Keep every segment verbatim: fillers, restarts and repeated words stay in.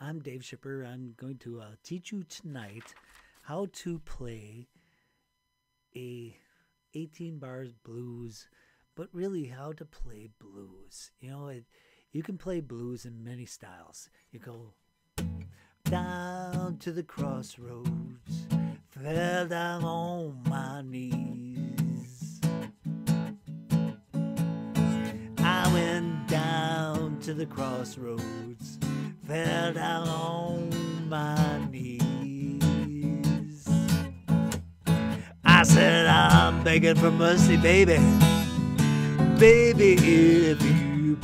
I'm Dave Shipper. I'm going to uh, teach you tonight how to play a eighteen bars blues, but really how to play blues. You know, it, you can play blues in many styles. You go down to the crossroads, fell down on my knees. I went down to the crossroads, fell down on my knees. I said, I'm begging for mercy, baby, baby, if you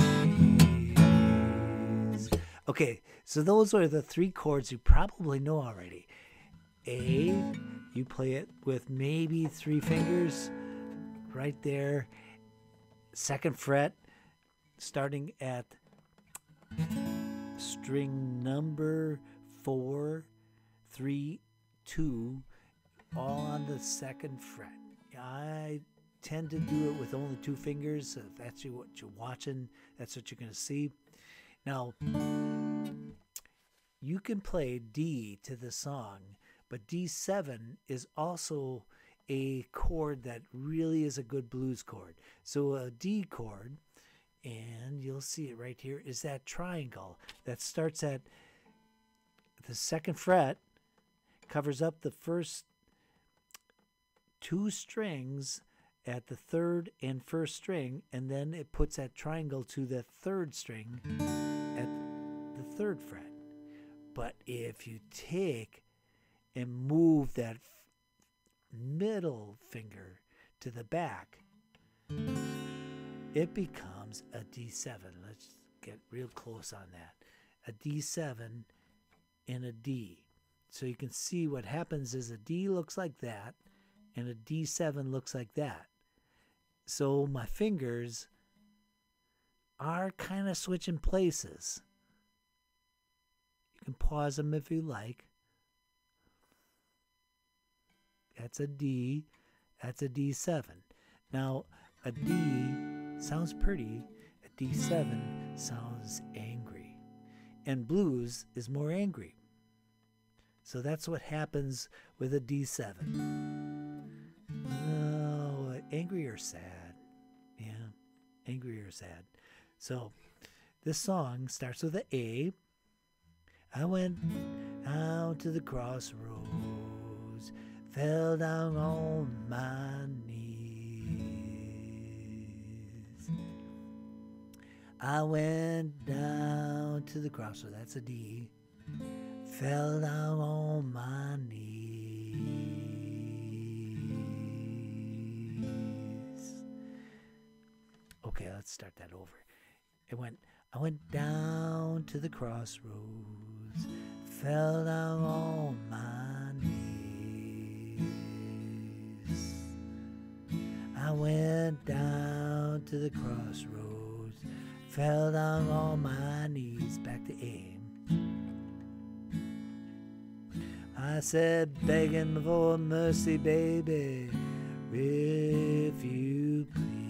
please. Okay, so those are the three chords you probably know already. A, you play it with maybe three fingers right there. Second fret, starting at string number four, three, two, all on the second fret. I tend to do it with only two fingers. So if that's what you're watching, that's what you're going to see. Now, you can play D to the song, but D seven is also a chord that really is a good blues chord. So a D chord, and you'll see it right here, is that triangle that starts at the second fret, covers up the first two strings at the third and first string, and then it puts that triangle to the third string at the third fret. But if you take and move that middle finger to the back, it becomes a D seven. Let's get real close on that. A D seven and a D. So you can see what happens is a D looks like that and a D seven looks like that. So my fingers are kind of switching places. You can pause them if you like. That's a D. That's a D seven. Now, a D sounds pretty. A D seven sounds angry. And blues is more angry. So that's what happens with a D seven. No, angry or sad. Yeah, angry or sad. So this song starts with an A. I went out to the crossroads, fell down on my knees. I went down to the crossroads, that's a D, fell down on my knees. Okay, let's start that over. It went, I went down to the crossroads, fell down on my knees. I went down to the crossroads, fell down on my knees. Back to A. I said, begging for mercy, baby, if you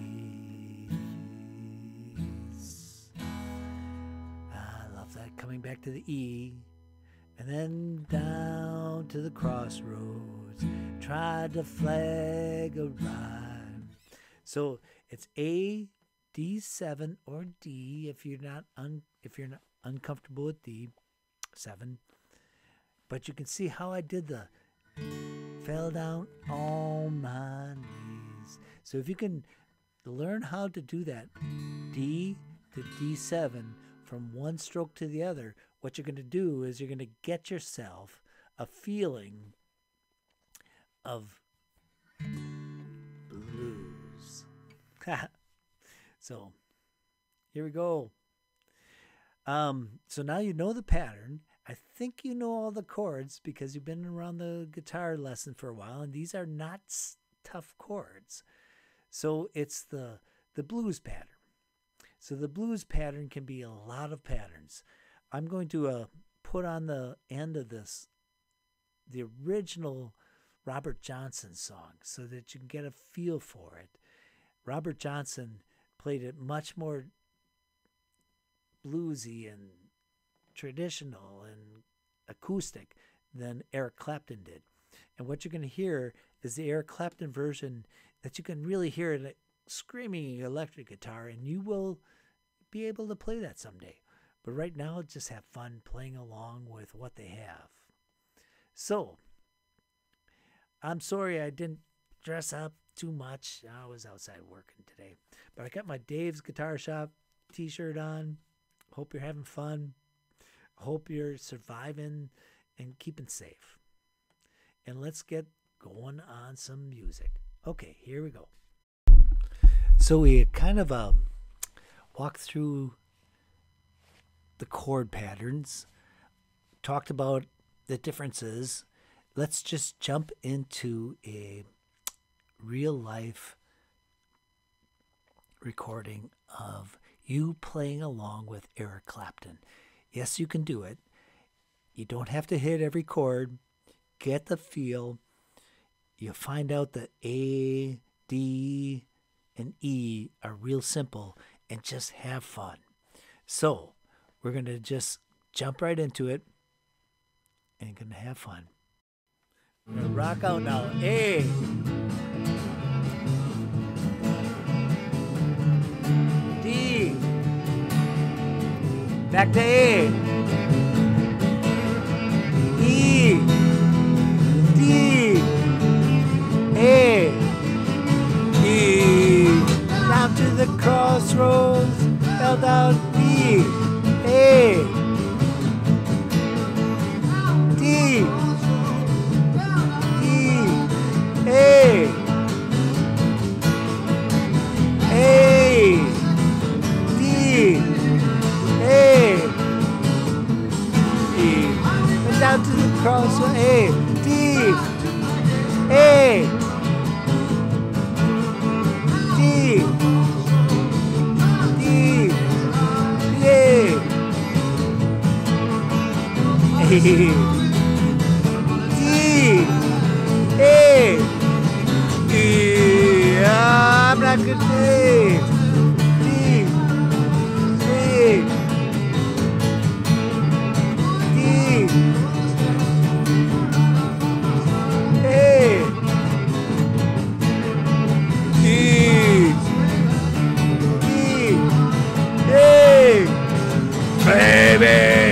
please. I love that. Coming back to the E, and then down to the crossroads, tried to flag a rhyme. So it's A, D seven, or D if you're not un, if you're not uncomfortable with D seven. But you can see how I did the fell down on my knees. So if you can learn how to do that D to D seven from one stroke to the other, what you're going to do is you're going to get yourself a feeling of blues. So here we go. Um, so now you know the pattern. I think you know all the chords because you've been around the guitar lesson for a while, and these are not tough chords. So it's the the blues pattern. So the blues pattern can be a lot of patterns. I'm going to uh, put on the end of this the original Robert Johnson song so that you can get a feel for it. Robert Johnson played it much more bluesy and traditional and acoustic than Eric Clapton did. And what you're going to hear is the Eric Clapton version that you can really hear in a screaming electric guitar, and you will be able to play that someday. But right now, just have fun playing along with what they have. So, I'm sorry I didn't dress up too much. I was outside working today. But I got my Dave's Guitar Shop t-shirt on. Hope you're having fun. Hope you're surviving and keeping safe. And let's get going on some music. Okay, here we go. So we kind of um, walked through the chord patterns, talked about the differences. Let's just jump into a real life recording of you playing along with Eric Clapton. Yes, you can do it. You don't have to hit every chord. Get the feel. You find out that A, D, and E are real simple, and just have fun. So we're going to just jump right into it and going to have fun. We're going to rock out now. A. D. Back to A. E. D. A. E. Down to the crossroads. Fell down B. A. D. D. A. A. D. A. E. And down to the crossroads. A. D. A. D. D. A. A. D. A. E. I'm not good. A. D. A. D. A. D. D. A. Baby.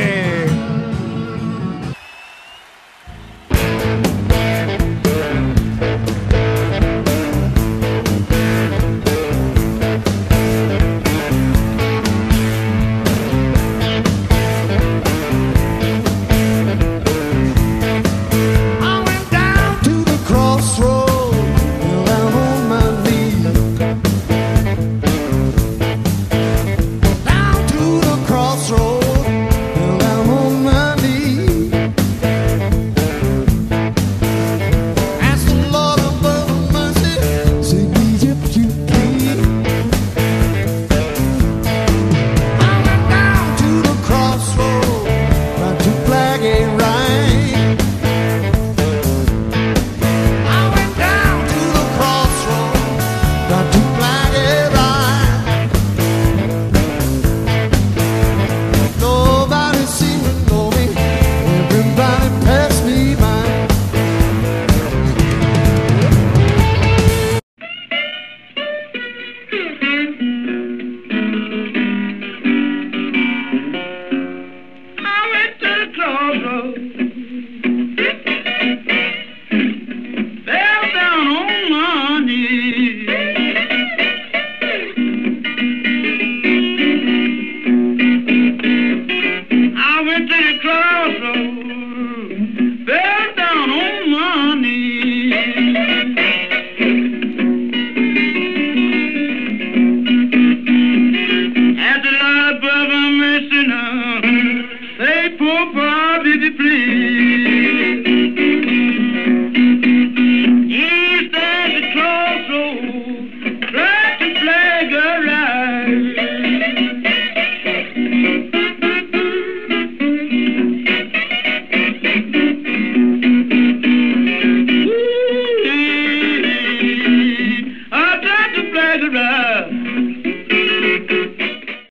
I tried to flag the ride.